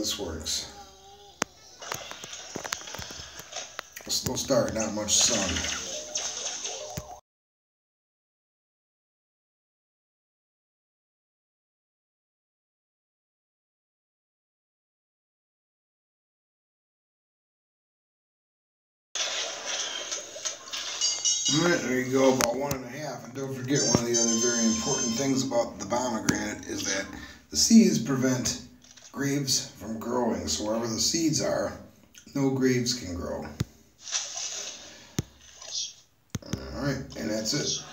this works. A slow start, not much sun. Alright, there you go, about 1.5. And don't forget, one of the other very important things about the pomegranate is that the seeds prevent graves from growing. So wherever the seeds are, no graves can grow. Alright, and that's it.